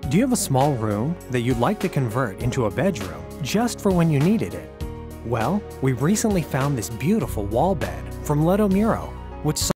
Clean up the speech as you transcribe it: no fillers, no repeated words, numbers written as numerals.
Do you have a small room that you'd like to convert into a bedroom just for when you needed it? Well, we recently found this beautiful wall bed from Leto Muro, which